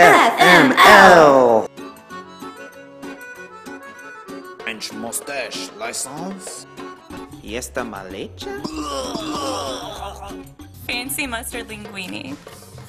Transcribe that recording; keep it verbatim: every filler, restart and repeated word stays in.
F M L. French mustache license? ¿Y esta mal hecha? Fancy mustard linguine.